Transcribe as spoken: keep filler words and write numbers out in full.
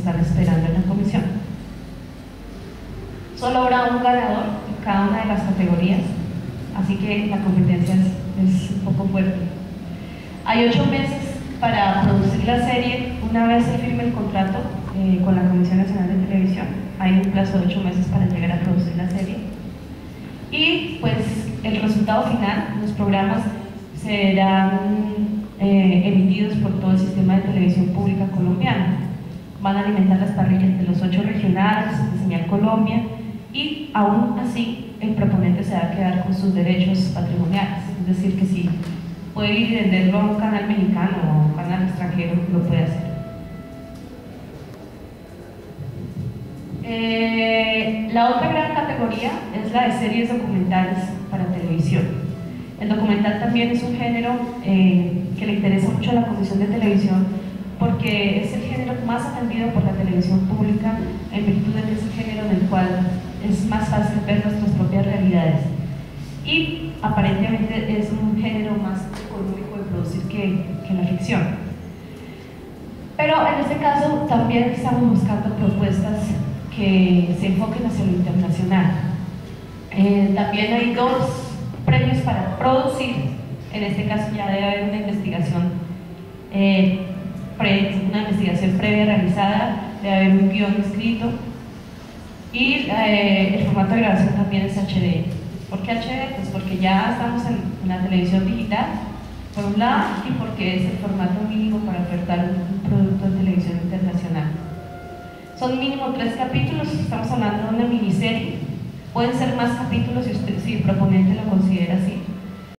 están esperando en la comisión. Solo habrá un ganador en cada una de las categorías, así que la competencia es, es un poco fuerte. Hay ocho meses para producir la serie. Una vez se firme el contrato eh, con la Comisión Nacional de Televisión, hay un plazo de ocho meses para llegar a producir la serie. Y pues el resultado final, los programas serán eh, emitidos por todo el sistema de televisión pública colombiana. Van a alimentar las parrillas de los ocho regionales de Señal Colombia, y aún así el proponente se va a quedar con sus derechos patrimoniales, es decir, que si puede ir y venderlo a un canal mexicano o a un canal extranjero, lo puede hacer. Eh, la otra gran categoría es la de series documentales para televisión. El documental también es un género eh, que le interesa mucho a la Comisión de Televisión, porque es el género más atendido por la televisión pública, en virtud de que es el género en el cual es más fácil ver nuestras propias realidades, y aparentemente es un género más económico de producir que, que la ficción. Pero en este caso también estamos buscando propuestas que se enfoquen hacia lo internacional. Eh, también hay dos premios para producir. En este caso ya debe haber una investigación eh, pre, una investigación previa realizada, debe haber un guión escrito, y eh, el formato de grabación también es H D. ¿Por qué H D? Pues porque ya estamos en, en la televisión digital, por un lado, y porque es el formato mínimo para ofertar un, un producto de televisión internacional. Son mínimo tres capítulos, estamos hablando de una miniserie. Pueden ser más capítulos si, usted, si el proponente lo considera así.